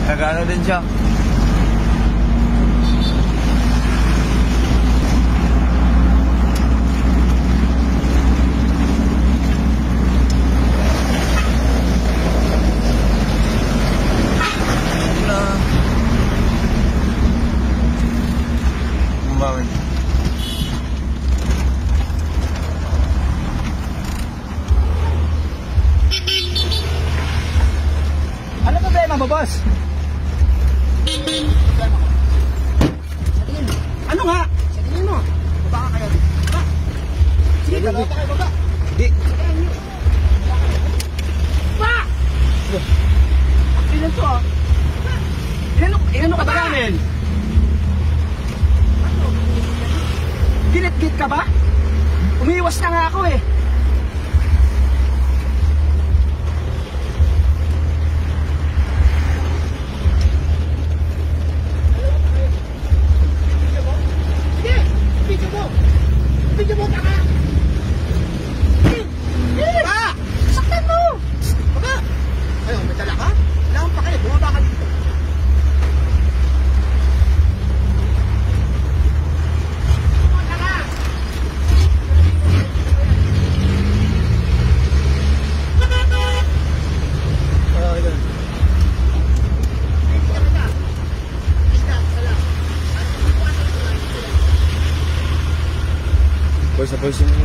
Nag-ano din siya. Ano problema mo, boss? Ano nga? Sa tingin mo? Baba ka kaya? Baba. Sige, baba ka kayo, baba. Di. Baba! Ilan to, ah? Ilan ka ba namin? Gilid-gilid ka ba? Umiiwas na nga ako eh. Video mo, taka! Baka! Saktan mo! Baka! Ayaw, may dala ka? Wala kang pakilip, bumaba ka dito. Taka! Boys, sa boys yun.